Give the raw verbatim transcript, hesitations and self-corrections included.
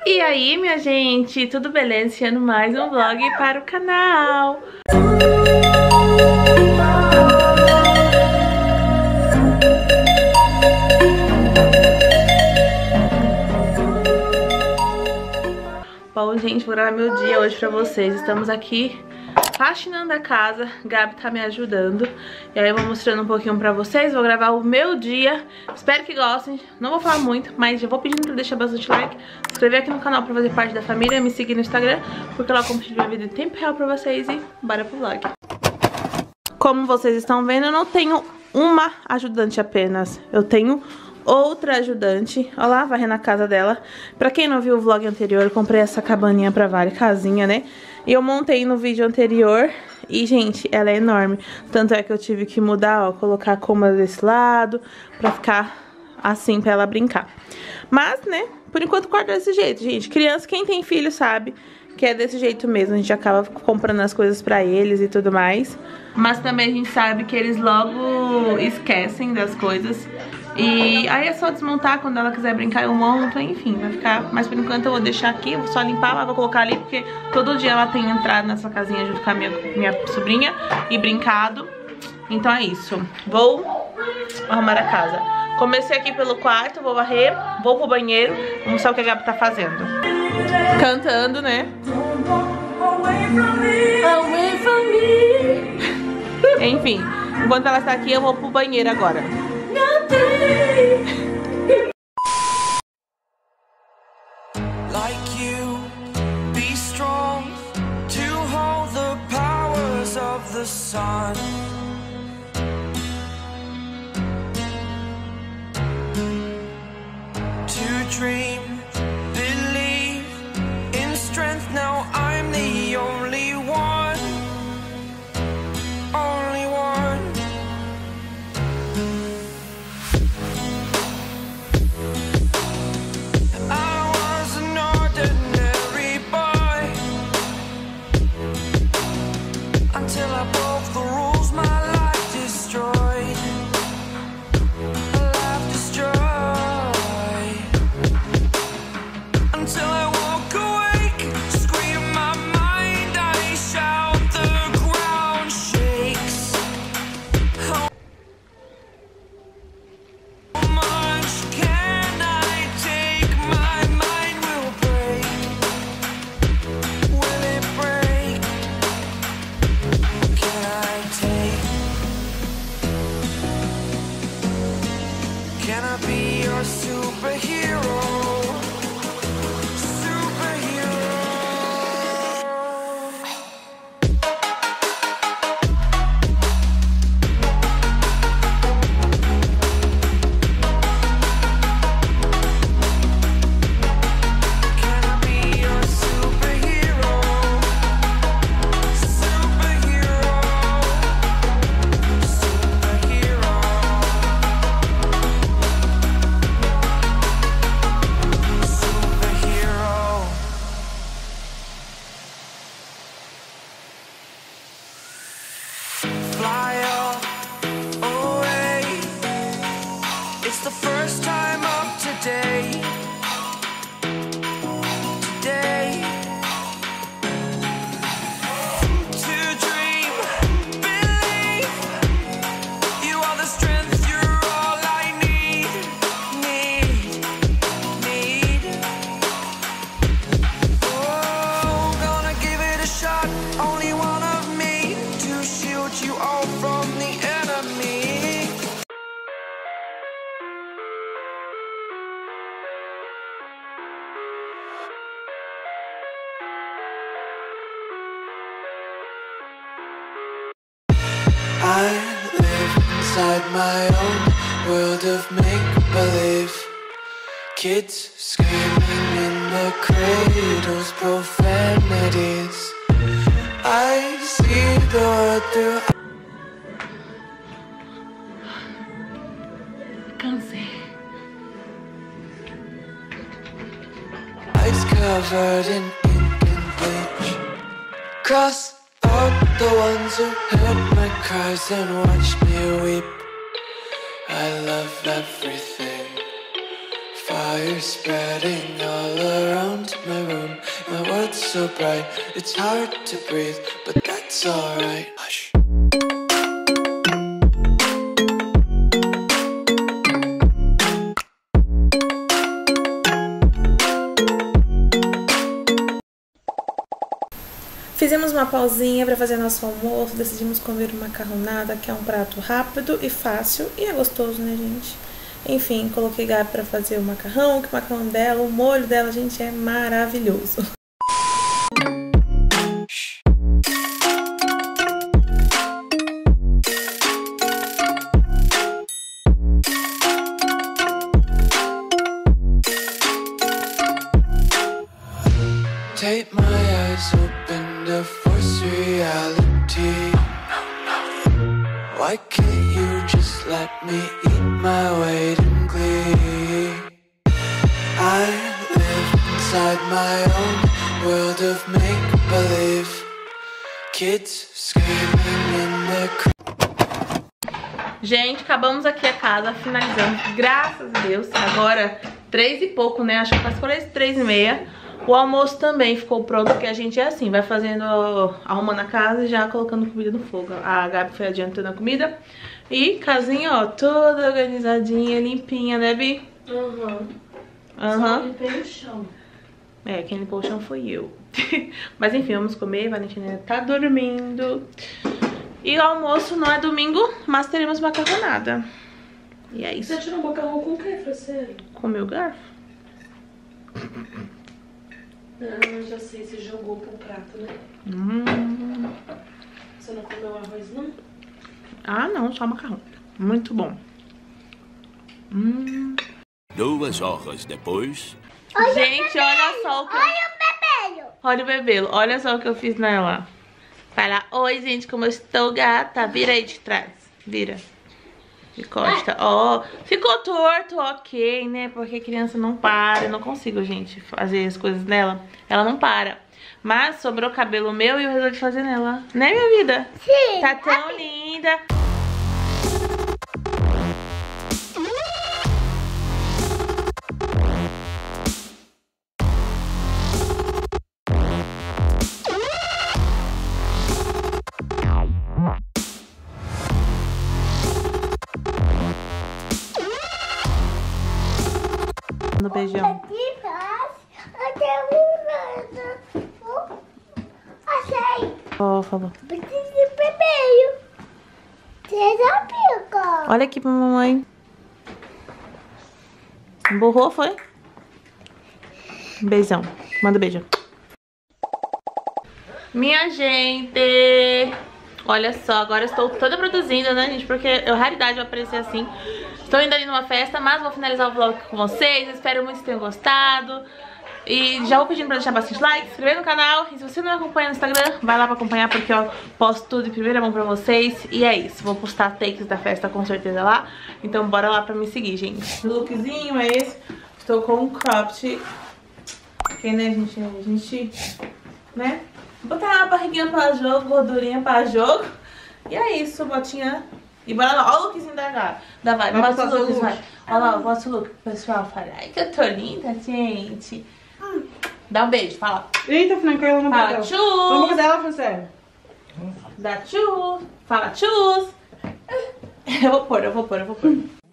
E aí, minha gente, tudo beleza? Iniciando mais um vlog para o canal. Bom, gente, vou gravar meu dia hoje pra vocês. Estamos aqui faxinando a casa, Gabi tá me ajudando. E aí eu vou mostrando um pouquinho pra vocês. Vou gravar o meu dia. Espero que gostem. Não vou falar muito, mas já vou pedindo pra deixar bastante like, se inscrever aqui no canal pra fazer parte da família, me seguir no Instagram, porque lá eu compartilho minha vida em tempo real pra vocês. E bora pro vlog. Como vocês estão vendo, eu não tenho uma ajudante apenas. Eu tenho outra ajudante. Olha lá, varrendo a casa dela. Pra quem não viu o vlog anterior, eu comprei essa cabaninha pra Vale, casinha, né? E eu montei no vídeo anterior. E, gente, ela é enorme. Tanto é que eu tive que mudar, ó, colocar a cômoda desse lado, pra ficar assim, pra ela brincar. Mas, né, por enquanto quarto é desse jeito, gente. Criança, quem tem filho sabe que é desse jeito mesmo. A gente acaba comprando as coisas pra eles e tudo mais. Mas também a gente sabe que eles logo esquecem das coisas. E aí é só desmontar, quando ela quiser brincar eu monto, enfim, vai ficar. Mas por enquanto eu vou deixar aqui, eu vou só limpar, mas vou colocar ali, porque todo dia ela tem entrado nessa casinha junto com a minha, minha sobrinha e brincado. Então é isso, vou arrumar a casa. Comecei aqui pelo quarto, vou varrer, vou pro banheiro, vamos mostrar o que a Gabi tá fazendo. Cantando, né? Enfim, enquanto ela está aqui eu vou pro banheiro agora. Like you, be strong to hold the powers of the sun. To dream, believe in strength. Now I'm the only one, only one. I was an ordinary boy until I broke the rules. My life destroyed, my life destroyed. Until I walk awake, scream my mind, I shout, the ground shakes. How much can I take? My mind will break. Will it break? Can I take? Can I be your superhero? Fly away. It's the first time of today. Today. To dream, believe. You are the strength, you're all I need. Need, need. Oh, gonna give it a shot. Only one of me to shield you all from the enemy. I live inside my own world of make-believe. Kids screaming in the cradles, profanities. I see the world through. Cansei. Eyes covered in ink and bleach. Cross out the ones who heard my cries and watched me weep. I love everything. fire spreading all around my room. My world's so bright, it's hard to breathe, but that's alright. Hush. Fizemos uma pausinha para fazer nosso almoço, decidimos comer uma macarronada, que é um prato rápido e fácil, e é gostoso, né, gente? Enfim, coloquei Gabi para fazer o macarrão, que o macarrão dela, o molho dela, gente, é maravilhoso. Take my eyes open to force reality. Why can't you just let me eat my weight in glee? I live inside my own world of make-believe. Kids screaming in the... Gente, acabamos aqui a casa, finalizamos, graças a Deus. Agora, três e pouco, né? Acho que quase quase três e meia. O almoço também ficou pronto, porque a gente é assim, vai fazendo, arrumando a casa e já colocando comida no fogo. A Gabi foi adiantando a comida. E casinha, ó, toda organizadinha, limpinha, né, Bi? Aham. Aham. Só limpei o chão. É, quem limpou o chão foi eu. Mas enfim, vamos comer, Valentina tá dormindo. E o almoço não é domingo, mas teremos macarronada. E é isso. Você tirou o macarrão com o que, Francine? Com o meu garfo. Ah, já sei, você jogou pro prato, né? Hum. Você não comeu arroz, não? Ah, não, só macarrão. Muito bom. Hum. Duas horas depois... Gente, olha só o que... Olha o bebelo. Olha o bebelo. Olha só o que eu fiz nela. Fala, oi, gente, como eu estou gata. Vira aí de trás. Vira. De costa. Ó, oh, ficou torto, ok, né? Porque criança não para. Eu não consigo, gente, fazer as coisas nela. Ela não para. Mas sobrou cabelo meu e eu resolvi fazer nela. Né, minha vida? Sim. Tá tão linda. No beijão. Achei. Ó, oh, falou. Preciso de bebê. Você já pica. Olha aqui pra mamãe. Borrou, foi? Beijão. Manda um beijo. Minha gente, olha só, agora eu estou toda produzindo, né, gente? Porque é raridade eu aparecer assim. Estou indo ali numa festa, mas vou finalizar o vlog com vocês. Espero muito que tenham gostado. E já vou pedindo pra deixar bastante like, se inscrever no canal. E se você não me acompanha no Instagram, vai lá pra acompanhar, porque eu posto tudo em primeira mão pra vocês. E é isso, vou postar takes da festa com certeza lá. Então bora lá pra me seguir, gente. O lookzinho é esse. Estou com um cropped. Porque, né, gente, a gente, né, botar a barriguinha pra jogo, gordurinha pra jogo. E é isso, botinha. E bora lá, olha o lookzinho da Gabi. Da vai, mostra o look, vai. Olha lá, mostra o look. O pessoal fala, ai que eu tô linda, gente. Hum. Dá um beijo, fala. Eita, Fran, caiu no Fala, papel. tchus. Vamos dela, Francine. Dá tchus. Fala tchus. Eu vou pôr, eu vou pôr, eu vou pôr.